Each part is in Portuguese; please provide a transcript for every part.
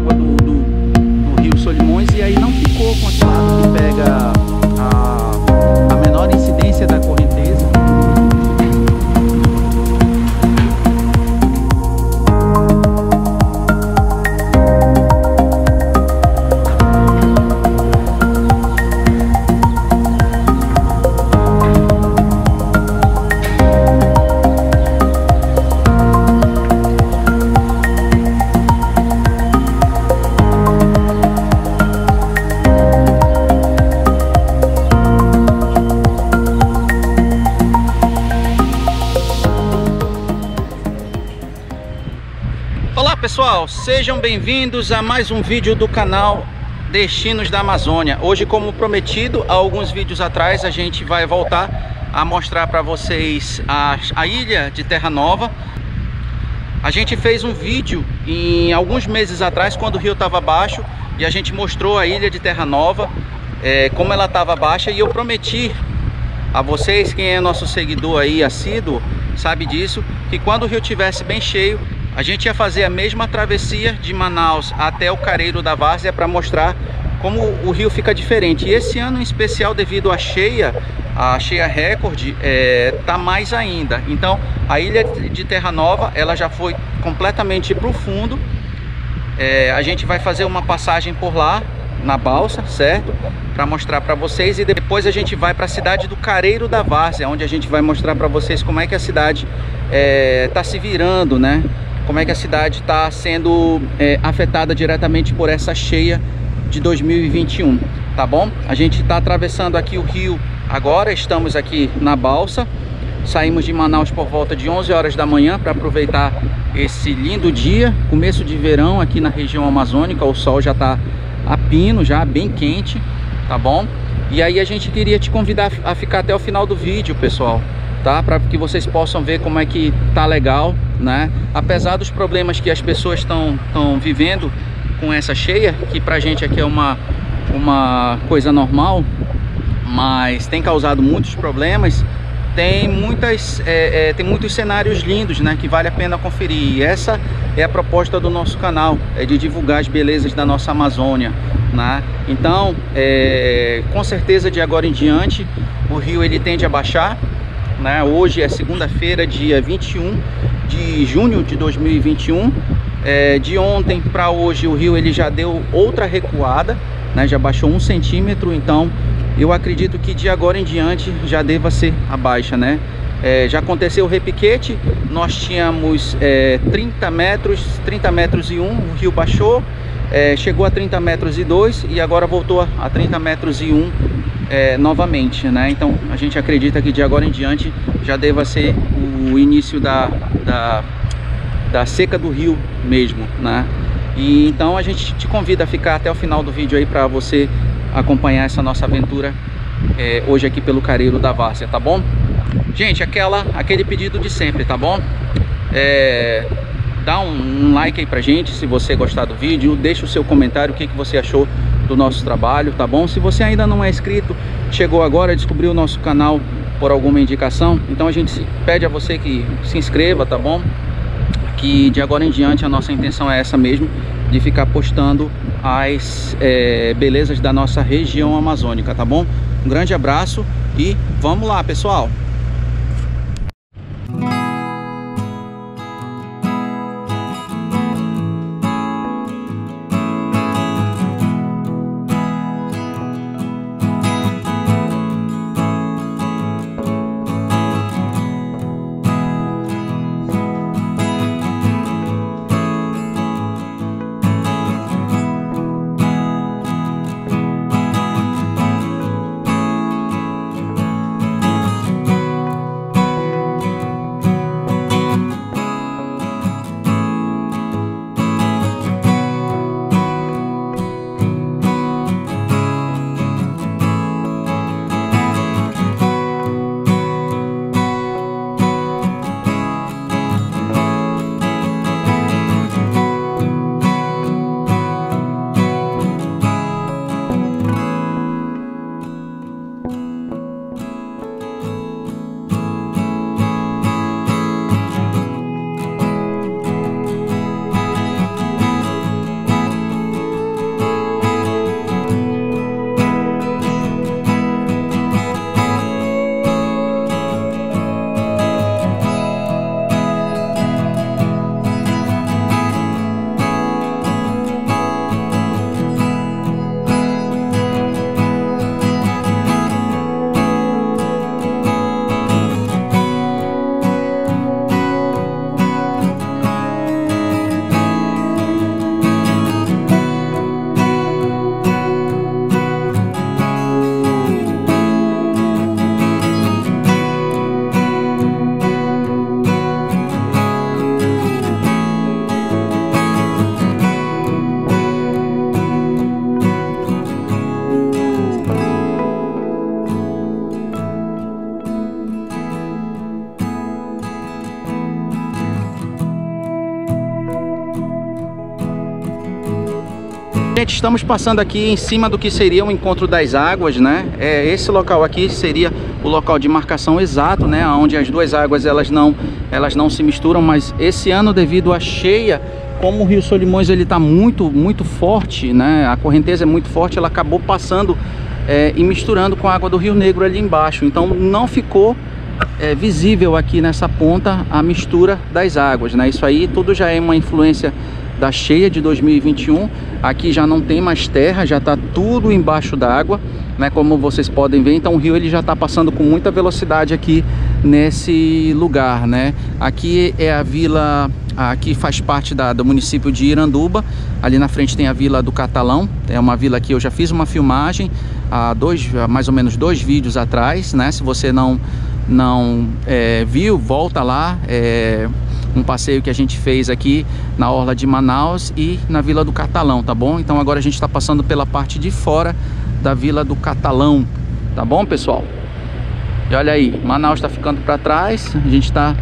água do rio Solimões, e aí não ficou com aquele lado que pega a menor incidência da correnteza. Olá pessoal, sejam bem-vindos a mais um vídeo do canal Destinos da Amazônia. Hoje, como prometido, há alguns vídeos atrás, a gente vai voltar a mostrar para vocês a ilha de Terra Nova. A gente fez um vídeo em alguns meses atrás, quando o rio estava baixo, e a gente mostrou a ilha de Terra Nova, como ela estava baixa, e eu prometi a vocês, quem é nosso seguidor aí assíduo, sabe disso, que quando o rio estivesse bem cheio, a gente ia fazer a mesma travessia de Manaus até o Careiro da Várzea para mostrar como o rio fica diferente. E esse ano em especial, devido à cheia recorde, tá mais ainda. Então a ilha de Terra Nova, ela já foi completamente para o fundo. A gente vai fazer uma passagem por lá na balsa, certo? Para mostrar para vocês, e depois a gente vai para a cidade do Careiro da Várzea, onde a gente vai mostrar para vocês como é que a cidade tá se virando, né? Como é que a cidade está sendo afetada diretamente por essa cheia de 2021, tá bom? A gente está atravessando aqui o rio agora, estamos aqui na balsa. Saímos de Manaus por volta de 11 horas da manhã para aproveitar esse lindo dia, começo de verão aqui na região amazônica. O sol já está a pino, já bem quente, tá bom? E aí a gente queria te convidar a ficar até o final do vídeo, pessoal, tá? Para que vocês possam ver como é que tá legal, né? Apesar dos problemas que as pessoas estão vivendo com essa cheia, que pra gente aqui é uma coisa normal, mas tem causado muitos problemas. Tem muitos cenários lindos, né, que vale a pena conferir. E essa é a proposta do nosso canal, de divulgar as belezas da nossa Amazônia, né? Então, com certeza, de agora em diante, o rio ele tende a baixar, né? Hoje é segunda-feira, dia 21 de junho de 2021. De ontem para hoje o rio ele já deu outra recuada, né? Já baixou 1 centímetro. Então eu acredito que de agora em diante já deva ser a baixa, né? Já aconteceu o repiquete, nós tínhamos 30 metros e 1, o rio baixou, chegou a 30 metros e 2 e agora voltou a 30 metros e 1 novamente, né? Então a gente acredita que de agora em diante já deva ser o início da seca do rio mesmo, né? E então a gente te convida a ficar até o final do vídeo aí para você acompanhar essa nossa aventura hoje aqui pelo Careiro da Várzea, tá bom? Gente, aquele pedido de sempre, tá bom? Dá um like aí pra gente se você gostar do vídeo, deixa o seu comentário, o que você achou do nosso trabalho, tá bom? Se você ainda não é inscrito, chegou agora, descobriu o nosso canal por alguma indicação, então a gente pede a você que se inscreva, tá bom? Que de agora em diante a nossa intenção é essa mesmo, de ficar postando as belezas da nossa região amazônica, tá bom? Um grande abraço e vamos lá, pessoal! Gente, estamos passando aqui em cima do que seria o encontro das águas, né? Esse local aqui seria o local de marcação exato, né? Onde as duas águas elas não se misturam, mas esse ano, devido à cheia, como o Rio Solimões ele está muito forte, né? A correnteza é muito forte, ela acabou passando e misturando com a água do Rio Negro ali embaixo. Então não ficou visível aqui nessa ponta a mistura das águas, né? Isso aí tudo já é uma influência da cheia de 2021. Aqui já não tem mais terra, já está tudo embaixo d'água, né? Como vocês podem ver, então o rio ele já está passando com muita velocidade aqui nesse lugar, né? Aqui é a vila, aqui faz parte do município de Iranduba. Ali na frente tem a Vila do Catalão, é uma vila que eu já fiz uma filmagem há mais ou menos 2 vídeos atrás, né? Se você não viu, volta lá. Um passeio que a gente fez aqui na orla de Manaus e na Vila do Catalão, tá bom? Então agora a gente está passando pela parte de fora da Vila do Catalão, tá bom, pessoal? E olha aí, Manaus está ficando para trás, a gente está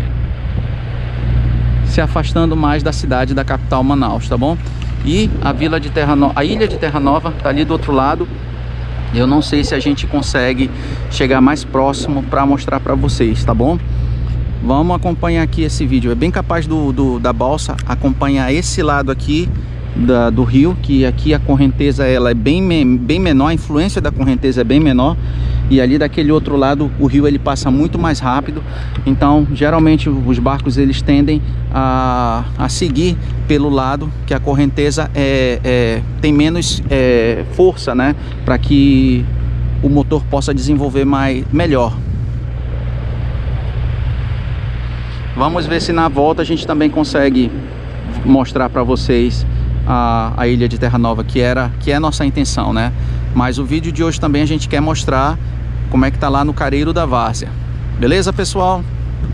se afastando mais da cidade, da capital Manaus, tá bom? E a Ilha de Terra Nova tá ali do outro lado. Eu não sei se a gente consegue chegar mais próximo para mostrar para vocês, tá bom? Vamos acompanhar aqui esse vídeo. É bem capaz da balsa acompanhar esse lado aqui do rio, que aqui a correnteza ela é bem menor, a influência da correnteza é bem menor, e ali daquele outro lado o rio ele passa muito mais rápido. Então geralmente os barcos eles tendem a seguir pelo lado que a correnteza tem menos força, né, para que o motor possa desenvolver melhor. Vamos ver se na volta a gente também consegue mostrar para vocês a Ilha de Terra Nova, que é a nossa intenção, né? Mas o vídeo de hoje também a gente quer mostrar como é que tá lá no Careiro da Várzea. Beleza, pessoal?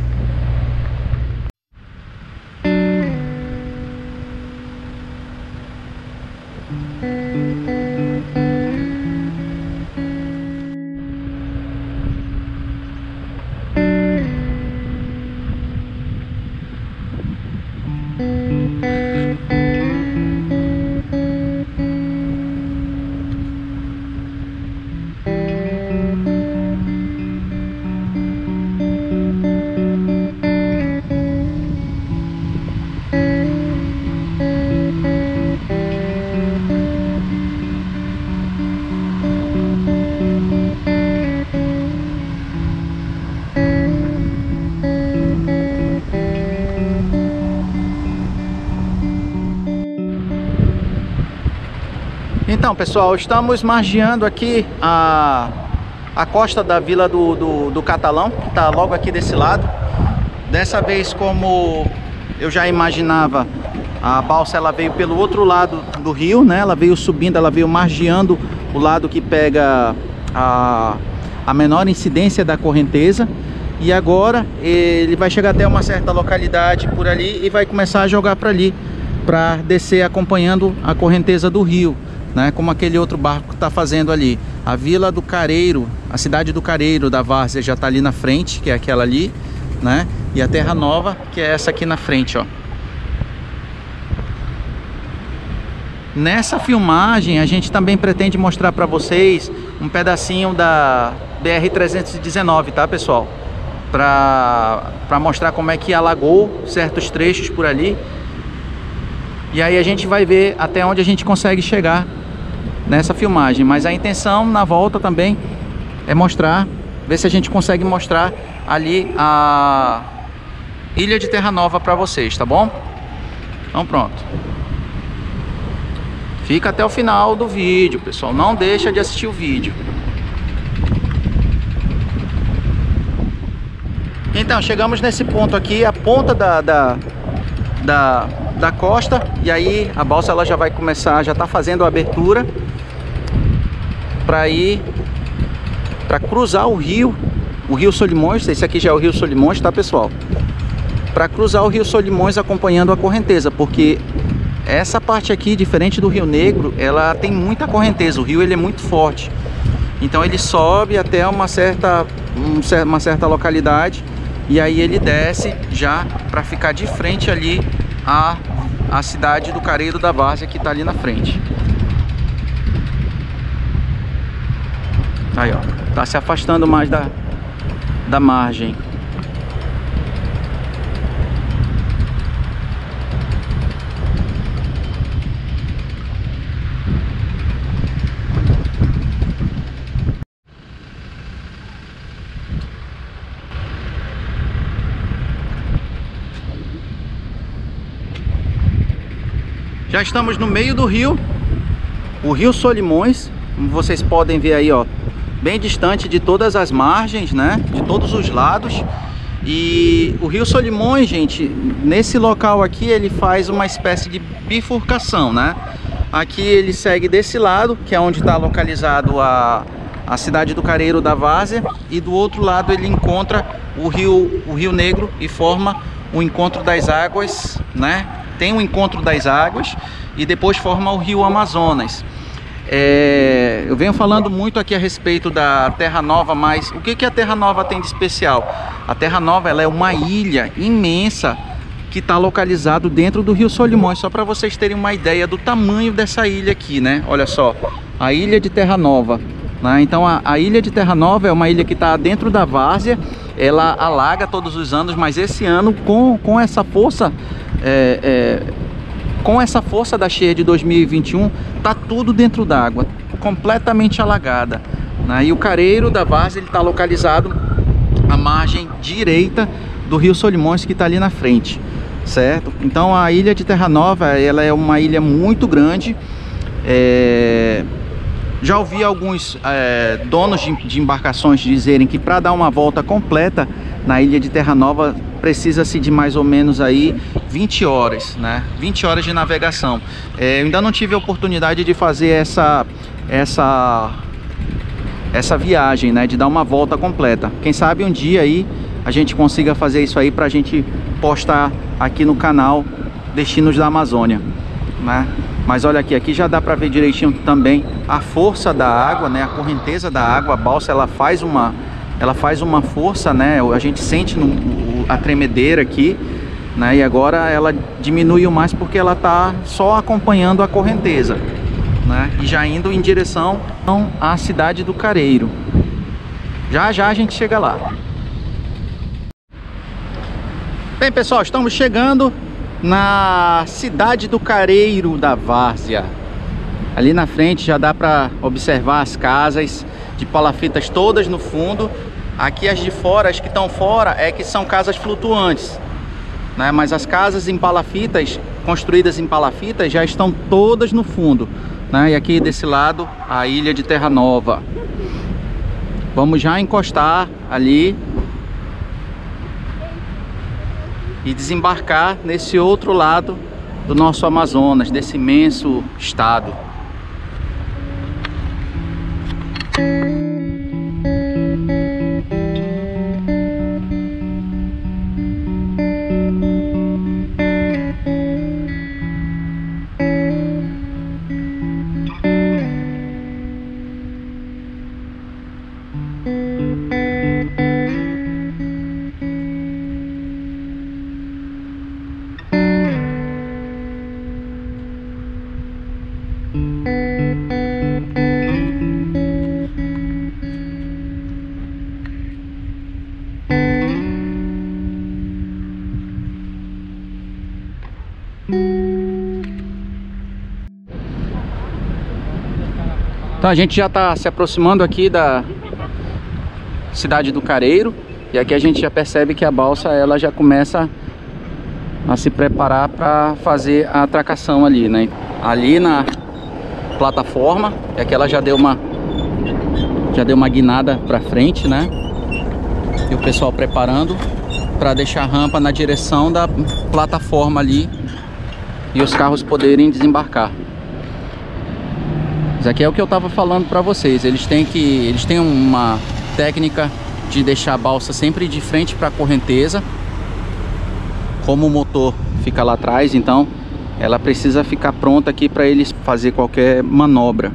Então, pessoal, estamos margeando aqui a costa da Vila do Catalão, que está logo aqui desse lado. Dessa vez, como eu já imaginava, a balsa ela veio pelo outro lado do rio, né? Ela veio subindo, ela veio margeando o lado que pega a menor incidência da correnteza. E agora ele vai chegar até uma certa localidade por ali e vai começar a jogar para ali, para descer acompanhando a correnteza do rio, né? Como aquele outro barco está fazendo ali. A Vila do Careiro, a cidade do Careiro da Várzea já está ali na frente, que é aquela ali, né? E a Terra Nova, que é essa aqui na frente, ó. Nessa filmagem a gente também pretende mostrar para vocês um pedacinho da BR-319, tá, pessoal? Para mostrar como é que alagou certos trechos por ali. E aí a gente vai ver até onde a gente consegue chegar nessa filmagem. Mas a intenção na volta também é mostrar, ver se a gente consegue mostrar ali a Ilha de Terra Nova para vocês, tá bom? Então pronto. Fica até o final do vídeo, pessoal. Não deixa de assistir o vídeo. Então, chegamos nesse ponto aqui, a ponta da costa. E aí a balsa ela já vai começar, já está fazendo a abertura para cruzar o rio Solimões. Esse aqui já é o Rio Solimões, tá, pessoal? Para cruzar o Rio Solimões acompanhando a correnteza, porque essa parte aqui, diferente do Rio Negro, ela tem muita correnteza. O rio ele é muito forte, então ele sobe até uma certa localidade e aí ele desce já para ficar de frente ali a cidade do Careiro da Várzea, que está ali na frente. Então, Aí, ó, tá se afastando mais da margem. Já estamos no meio do rio, o Rio Solimões, como vocês podem ver aí, ó, bem distante de todas as margens, né, de todos os lados. E o Rio Solimões, gente, nesse local aqui ele faz uma espécie de bifurcação, né? Aqui ele segue desse lado, que é onde está localizado a cidade do Careiro da Várzea, e do outro lado ele encontra o Rio Negro e forma o encontro das águas, né? Tem um encontro das águas e depois forma o Rio Amazonas. Eu venho falando muito aqui a respeito da Terra Nova, mas o que a Terra Nova tem de especial? A Terra Nova, ela é uma ilha imensa que está localizado dentro do Rio Solimões, só para vocês terem uma ideia do tamanho dessa ilha aqui, né? Olha só, a ilha de Terra Nova, né? Então a ilha de Terra Nova é uma ilha que está dentro da várzea, ela alaga todos os anos, mas esse ano com essa força com essa força da cheia de 2021, tá tudo dentro d'água, completamente alagada, né? E o Careiro da Várzea, ele está localizado à margem direita do Rio Solimões, que está ali na frente, certo? Então a ilha de Terra Nova, ela é uma ilha muito grande. Já ouvi alguns donos de embarcações dizerem que para dar uma volta completa na ilha de Terra Nova precisa-se de mais ou menos aí 20 horas, né? 20 horas de navegação. Eu ainda não tive a oportunidade de fazer essa viagem, né? De dar uma volta completa. Quem sabe um dia aí a gente consiga fazer isso aí, pra gente postar aqui no canal Destinos da Amazônia, né? Mas olha aqui já dá para ver direitinho também a força da água, né? A correnteza da água. A balsa, ela faz uma força, né? A gente sente a tremedeira aqui, né? E agora ela diminuiu mais porque ela tá só acompanhando a correnteza, né? E já indo em direção à cidade do Careiro. Já a gente chega lá. Bem, pessoal, estamos chegando na cidade do Careiro da Várzea. Ali na frente já dá para observar as casas de palafitas todas no fundo. Aqui as de fora, as que estão fora, que são casas flutuantes, né? Mas as casas em palafitas, construídas em palafitas, já estão todas no fundo, né? E aqui desse lado a ilha de Terra Nova. Vamos já encostar ali e desembarcar nesse outro lado do nosso Amazonas, desse imenso estado. Então a gente já está se aproximando aqui da cidade do Careiro, e aqui a gente já percebe que a balsa, ela já começa a se preparar para fazer a atracação ali, né? Ali na plataforma, e aqui ela já deu uma guinada para frente, né? E o pessoal preparando para deixar a rampa na direção da plataforma ali e os carros poderem desembarcar. Isso aqui é o que eu estava falando para vocês. Eles têm uma técnica de deixar a balsa sempre de frente para a correnteza. Como o motor fica lá atrás, então ela precisa ficar pronta aqui para eles fazer qualquer manobra.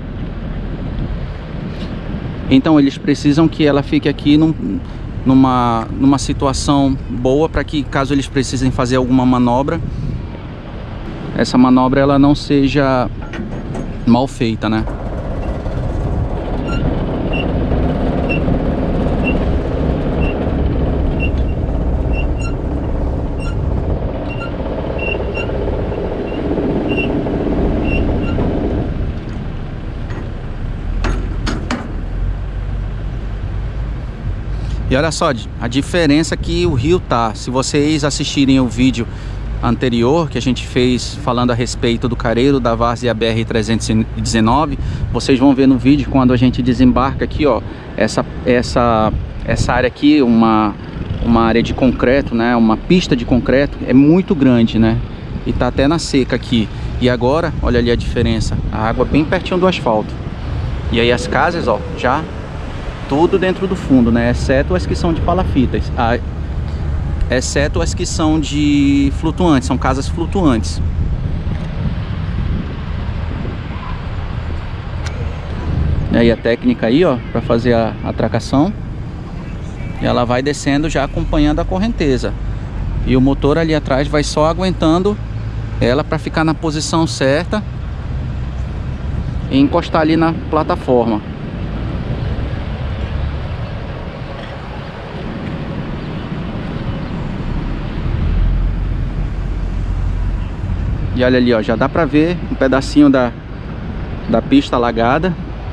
Então eles precisam que ela fique aqui numa situação boa, para que caso eles precisem fazer alguma manobra, essa manobra ela não seja mal feita, né? E olha só a diferença que o rio tá. Se vocês assistirem o vídeo anterior que a gente fez falando a respeito do careiro da Várzea BR-319, vocês vão ver no vídeo quando a gente desembarca aqui, ó, essa área aqui, uma área de concreto, né, uma pista de concreto, é muito grande, né, e tá até na seca aqui. E agora, olha ali a diferença, a água bem pertinho do asfalto. E aí as casas, ó, já tudo dentro do fundo, né, exceto as que são de palafitas, exceto as que são de flutuantes, são casas flutuantes. E aí a técnica aí, ó, para fazer a atracação. E ela vai descendo já acompanhando a correnteza. E o motor ali atrás vai só aguentando ela para ficar na posição certa e encostar ali na plataforma. E olha ali, ó, já dá pra ver um pedacinho da pista alagada.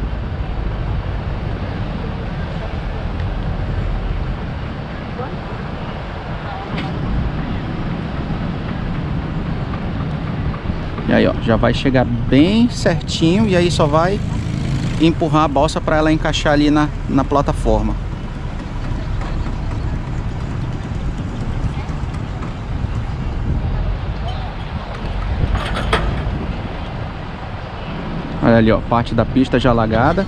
E aí, ó, já vai chegar bem certinho e aí só vai empurrar a balsa para ela encaixar ali na plataforma. Olha ali, ó, parte da pista já alagada.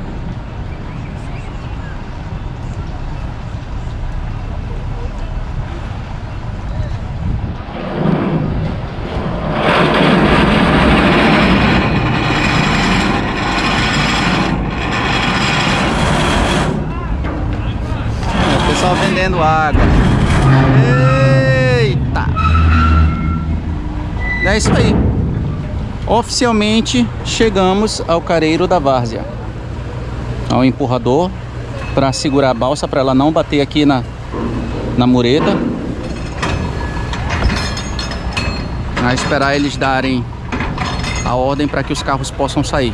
O pessoal vendendo água. Eita! É isso aí. Oficialmente chegamos ao careiro da Várzea. Ao empurrador para segurar a balsa para ela não bater aqui na mureta. A esperar eles darem a ordem para que os carros possam sair.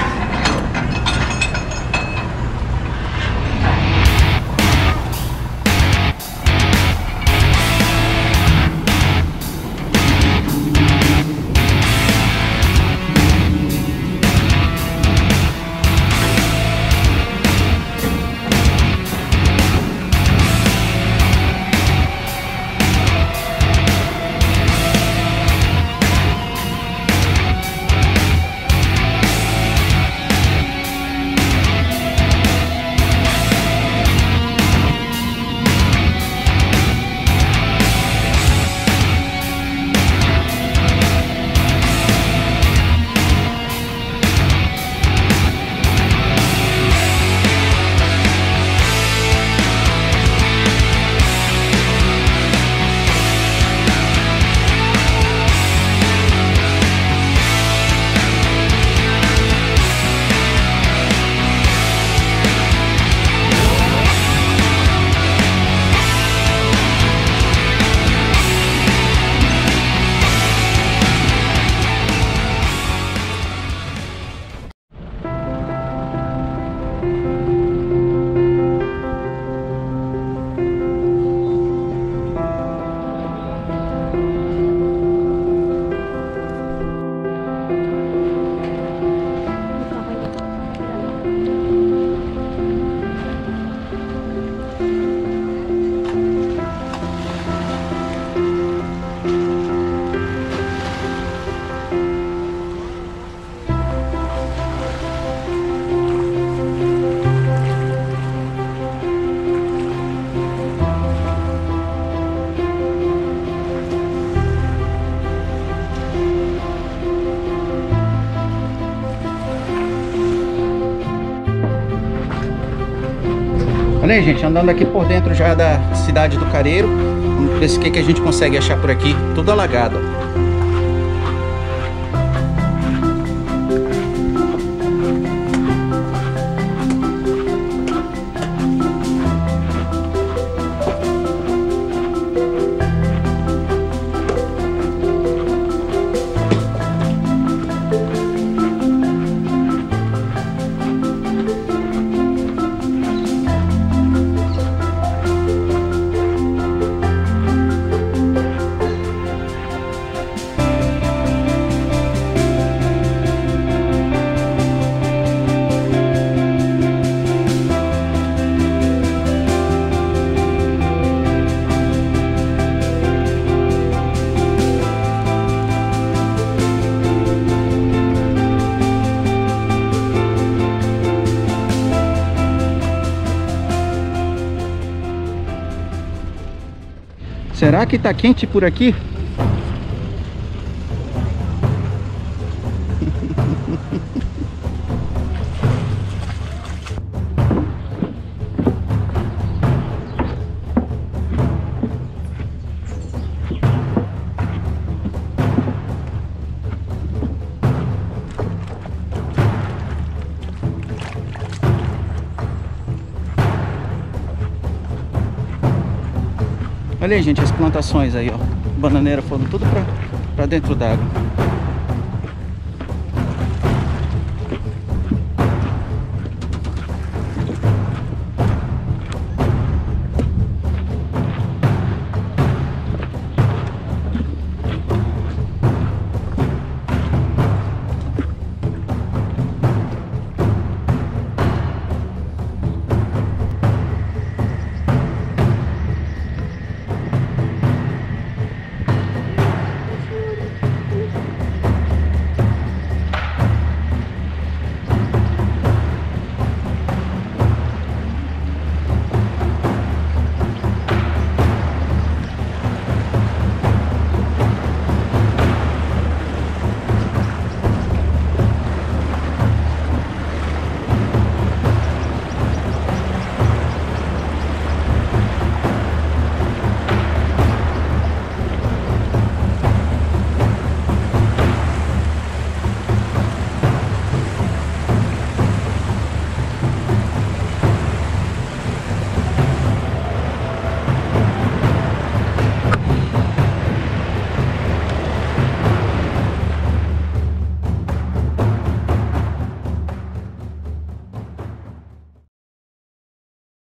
Olha aí, gente, andando aqui por dentro já da cidade do Careiro. Vamos ver o que a gente consegue achar por aqui. Tudo alagado. Será que tá quente por aqui? Olha aí, gente, as plantações aí, ó. Bananeira foram tudo pra dentro d'água.